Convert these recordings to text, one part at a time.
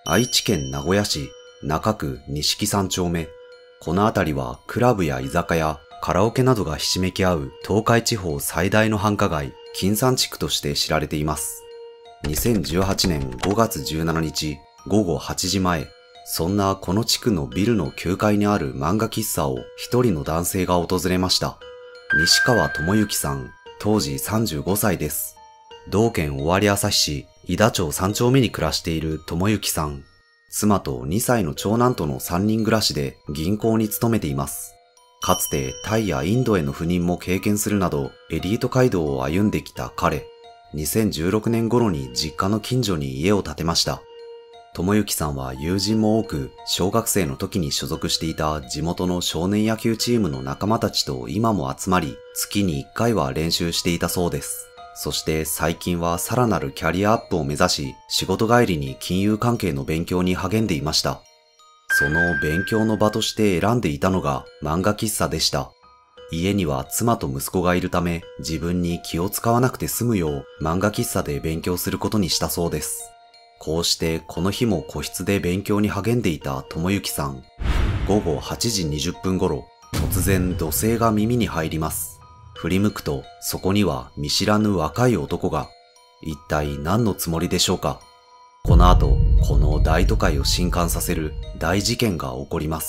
愛知県名古屋市中区錦3丁目。この辺りはクラブや居酒屋、カラオケなどがひしめき合う東海地方最大の繁華街、金山地区として知られています。2018年5月17日午後8時前、そんなこの地区のビルの9階にある漫画喫茶を一人の男性が訪れました。西川智之さん、当時35歳です。同県尾張旭市井田町3丁目に暮らしている智之さん。妻と2歳の長男との3人暮らしで銀行に勤めています。かつてタイやインドへの赴任も経験するなどエリート街道を歩んできた彼。2016年頃に実家の近所に家を建てました。智之さんは友人も多く、小学生の時に所属していた地元の少年野球チームの仲間たちと今も集まり、月に1回は練習していたそうです。そして最近はさらなるキャリアアップを目指し、仕事帰りに金融関係の勉強に励んでいました。その勉強の場として選んでいたのが漫画喫茶でした。家には妻と息子がいるため、自分に気を使わなくて済むよう漫画喫茶で勉強することにしたそうです。こうしてこの日も個室で勉強に励んでいた智之さん。午後8時20分頃、突然怒声が耳に入ります。振り向くと、そこには見知らぬ若い男が。一体何のつもりでしょうか。この後、この大都会を震撼させる大事件が起こります。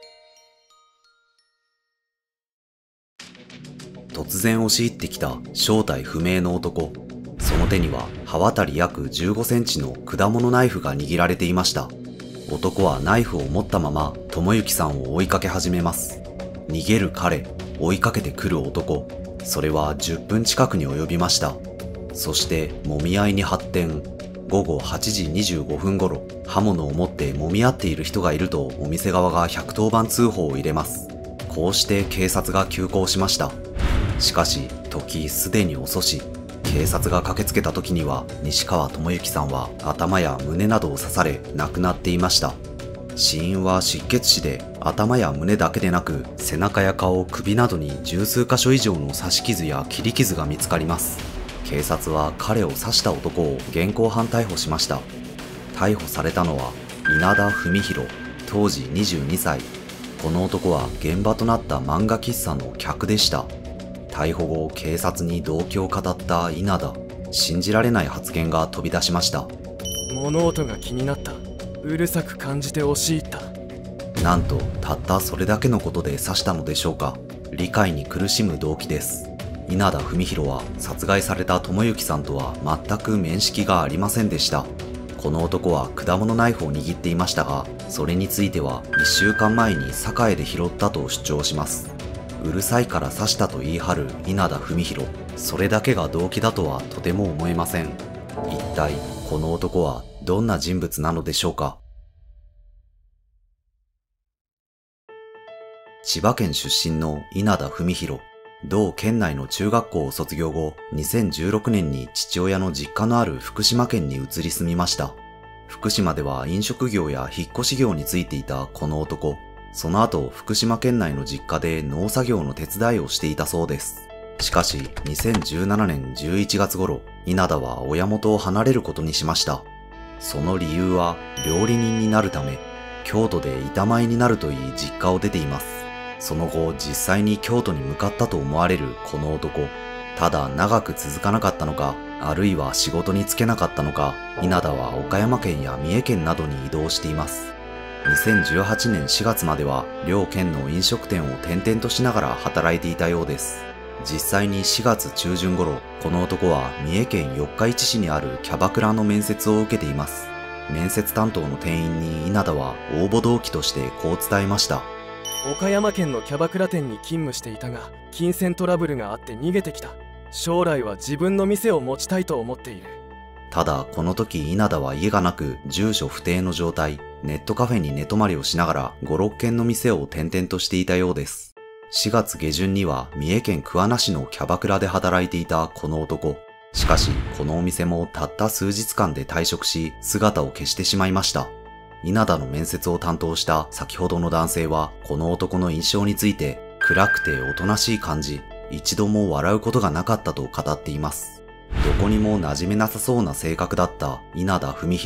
突然押し入ってきた正体不明の男。その手には刃渡り約15センチの果物ナイフが握られていました。男はナイフを持ったまま智之さんを追いかけ始めます。逃げる彼、追いかけてくる男。それは10分近くに及びました。そして揉み合いに発展。午後8時25分頃、刃物を持って揉み合っている人がいるとお店側が110番通報を入れます。こうして警察が急行しました。しかし、時すでに遅し、警察が駆けつけた時には西川智之さんは頭や胸などを刺され亡くなっていました。死因は失血死で頭や胸だけでなく背中や顔、首などに十数箇所以上の刺し傷や切り傷が見つかります。警察は彼を刺した男を現行犯逮捕しました。逮捕されたのは稲田文弘、当時22歳。この男は現場となった漫画喫茶の客でした。逮捕後、警察に動機を語った稲田。信じられない発言が飛び出しました。 物音が気になった。うるさく感じて押し入った。 なんと、たったそれだけのことで刺したのでしょうか。理解に苦しむ動機です。稲田文弘は殺害された智之さんとは全く面識がありませんでした。この男は果物ナイフを握っていましたが、それについては1週間前に堺で拾ったと主張します。うるさいから刺したと言い張る稲田文弘。それだけが動機だとはとても思えません。一体この男はどんな人物なのでしょうか。千葉県出身の稲田文弘。同県内の中学校を卒業後、2016年に父親の実家のある福島県に移り住みました。福島では飲食業や引っ越し業についていたこの男。その後、福島県内の実家で農作業の手伝いをしていたそうです。しかし、2017年11月頃、稲田は親元を離れることにしました。その理由は、料理人になるため、京都で板前になると言い実家を出ています。その後、実際に京都に向かったと思われるこの男。ただ長く続かなかったのか、あるいは仕事に就けなかったのか、稲田は岡山県や三重県などに移動しています。2018年4月までは両県の飲食店を転々としながら働いていたようです。実際に4月中旬頃、この男は三重県四日市市にあるキャバクラの面接を受けています。面接担当の店員に稲田は応募動機としてこう伝えました。 岡山県のキャバクラ店に勤務していたが、金銭トラブルがあって逃げてきた。将来は自分の店を持ちたいと思っている。 ただこの時稲田は家がなく住所不定の状態。ネットカフェに寝泊まりをしながら5、6軒の店を転々としていたようです。4月下旬には三重県桑名市のキャバクラで働いていたこの男。しかしこのお店もたった数日間で退職し姿を消してしまいました。稲田の面接を担当した先ほどの男性はこの男の印象について暗くておとなしい感じ、一度も笑うことがなかったと語っています。どこにも馴染めなさそうな性格だった稲田文弘。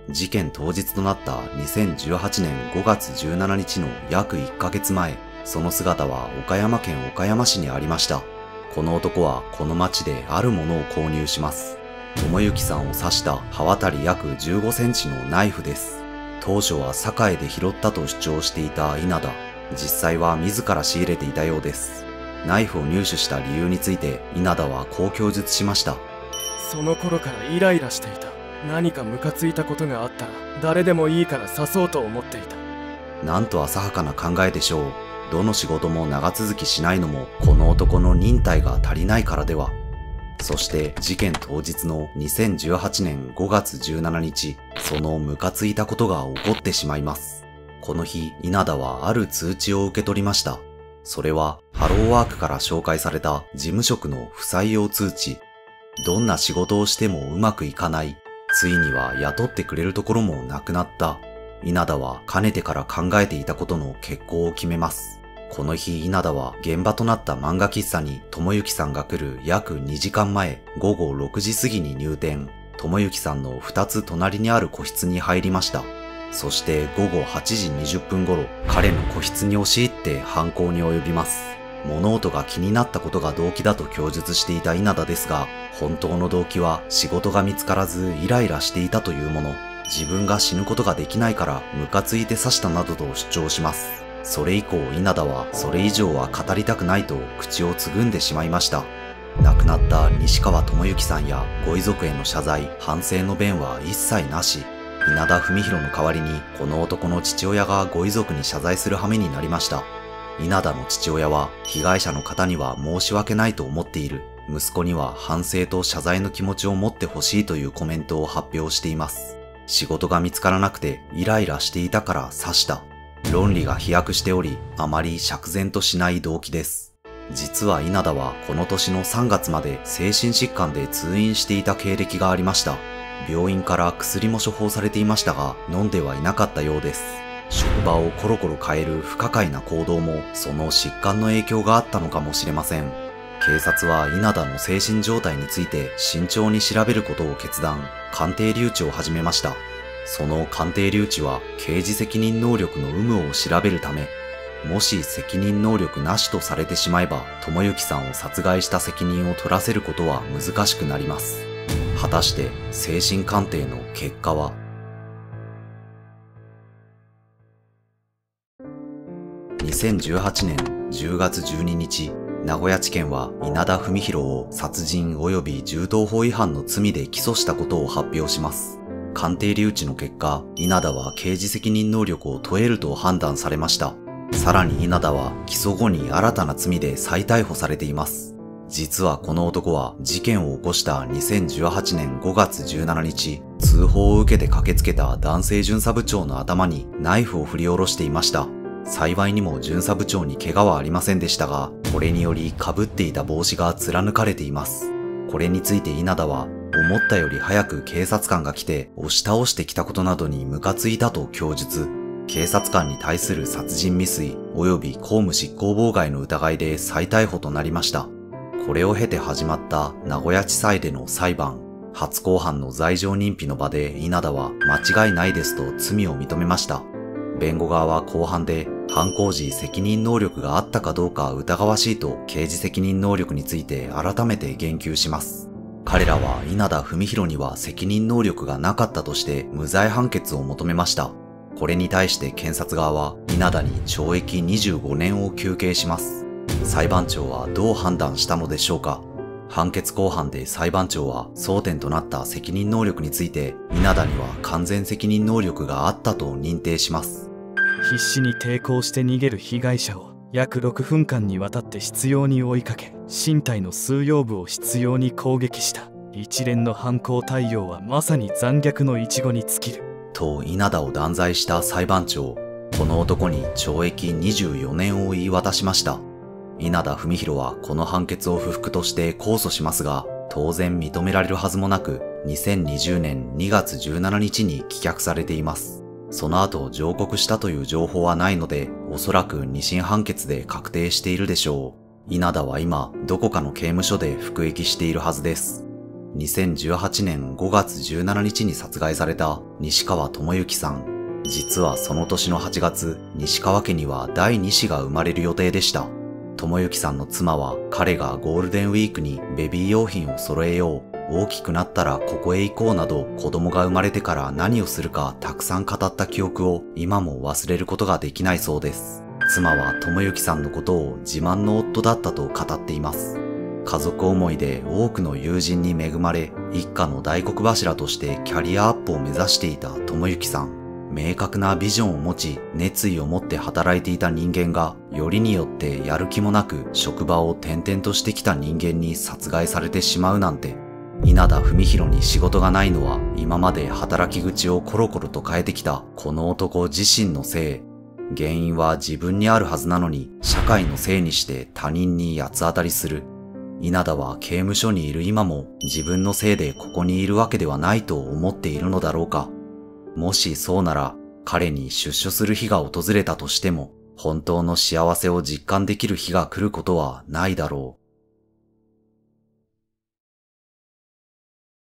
事件当日となった2018年5月17日の約1ヶ月前、その姿は岡山県岡山市にありました。この男はこの町であるものを購入します。智之さんを刺した刃渡り約15センチのナイフです。当初は堺で拾ったと主張していた稲田。実際は自ら仕入れていたようです。ナイフを入手した理由について稲田はこう供述しました。 その頃からイライラしていた。何かムカついたことがあったら誰でもいいから刺そうと思っていた。 なんと浅はかな考えでしょう。どの仕事も長続きしないのもこの男の忍耐が足りないからでは。そして事件当日の2018年5月17日、そのムカついたことが起こってしまいます。この日、稲田はある通知を受け取りました。それはハローワークから紹介された事務職の不採用通知。どんな仕事をしてもうまくいかない。ついには雇ってくれるところもなくなった。稲田はかねてから考えていたことの決行を決めます。この日稲田は現場となった漫画喫茶に智之さんが来る約2時間前、午後6時過ぎに入店。智之さんの2つ隣にある個室に入りました。そして午後8時20分頃、彼の個室に押し入って犯行に及びます。物音が気になったことが動機だと供述していた稲田ですが、本当の動機は仕事が見つからずイライラしていたというもの。自分が死ぬことができないからムカついて刺したなどと主張します。それ以降稲田はそれ以上は語りたくないと口をつぐんでしまいました。亡くなった西川智之さんやご遺族への謝罪、反省の弁は一切なし。稲田文弘の代わりにこの男の父親がご遺族に謝罪する羽目になりました。稲田の父親は被害者の方には申し訳ないと思っている。息子には反省と謝罪の気持ちを持ってほしいというコメントを発表しています。仕事が見つからなくてイライラしていたから刺した。論理が飛躍しており、あまり釈然としない動機です。実は稲田はこの年の3月まで精神疾患で通院していた経歴がありました。病院から薬も処方されていましたが、飲んではいなかったようです。職場をコロコロ変える不可解な行動も、その疾患の影響があったのかもしれません。警察は稲田の精神状態について慎重に調べることを決断、鑑定留置を始めました。その鑑定留置は刑事責任能力の有無を調べるため、もし責任能力なしとされてしまえば、智之さんを殺害した責任を取らせることは難しくなります。果たして精神鑑定の結果は。2018年10月12日、名古屋地検は稲田文弘を殺人及び銃刀法違反の罪で起訴したことを発表します。鑑定留置の結果、稲田は刑事責任能力を問えると判断されました。さらに稲田は起訴後に新たな罪で再逮捕されています。実はこの男は事件を起こした2018年5月17日、通報を受けて駆けつけた男性巡査部長の頭にナイフを振り下ろしていました。幸いにも巡査部長に怪我はありませんでしたが、これにより被っていた帽子が貫かれています。これについて稲田は、思ったより早く警察官が来て押し倒してきたことなどにムカついたと供述。警察官に対する殺人未遂及び公務執行妨害の疑いで再逮捕となりました。これを経て始まった名古屋地裁での裁判。初公判の罪状認否の場で稲田は間違いないですと罪を認めました。弁護側は公判で犯行時責任能力があったかどうか疑わしいと刑事責任能力について改めて言及します。彼らは稲田文弘には責任能力がなかったとして無罪判決を求めました。これに対して検察側は稲田に懲役25年を求刑します。裁判長はどう判断したのでしょうか。判決公判で裁判長は争点となった責任能力について稲田には完全責任能力があったと認定します。 必死に抵抗して逃げる被害者を約6分間にわたって執拗に追いかけ、身体の数葉部を執拗に攻撃した。一連の犯行対応はまさに残虐の一語に尽きる。 と稲田を断罪した裁判長。この男に懲役24年を言い渡しました。稲田文弘はこの判決を不服として控訴しますが、当然認められるはずもなく、2020年2月17日に棄却されています。その後上告したという情報はないので、おそらく二審判決で確定しているでしょう。稲田は今、どこかの刑務所で服役しているはずです。 2018年5月17日に殺害された西川智之さん。実はその年の8月、西川家には第2子が生まれる予定でした。智之さんの妻は彼がゴールデンウィークにベビー用品を揃えよう、大きくなったらここへ行こうなど子供が生まれてから何をするかたくさん語った記憶を今も忘れることができないそうです。妻は智之さんのことを自慢の夫だったと語っています。家族思いで多くの友人に恵まれ、一家の大黒柱としてキャリアアップを目指していた智之さん。明確なビジョンを持ち、熱意を持って働いていた人間が、よりによってやる気もなく職場を転々としてきた人間に殺害されてしまうなんて、稲田文弘に仕事がないのは今まで働き口をコロコロと変えてきたこの男自身のせい。原因は自分にあるはずなのに、社会のせいにして他人に八つ当たりする。稲田は刑務所にいる今も自分のせいでここにいるわけではないと思っているのだろうか。もしそうなら、彼に出所する日が訪れたとしても、本当の幸せを実感できる日が来ることはないだろう。